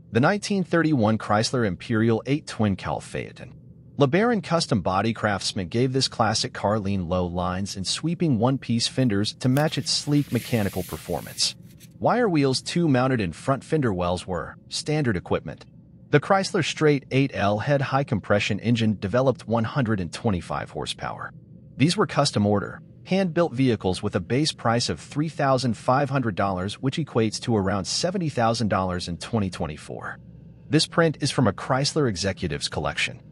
The 1931 Chrysler Imperial 8 twin-cowl Phaeton. LeBaron custom body craftsman gave this classic car lean low lines and sweeping one-piece fenders to match its sleek mechanical performance. Wire wheels, two mounted in front fender wells, were standard equipment. The Chrysler Straight 8L head high-compression engine developed 125 horsepower. These were custom-order, hand-built vehicles with a base price of $3,500, which equates to around $70,000 in 2024. This print is from a Chrysler Executives collection.